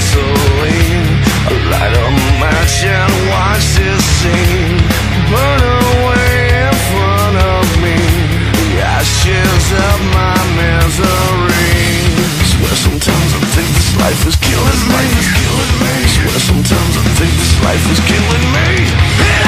gasoline. I light a match and watch this scene burn away in front of me, the ashes of my misery. Swear sometimes I think this life is killing me. Swear sometimes I think this life is killing me.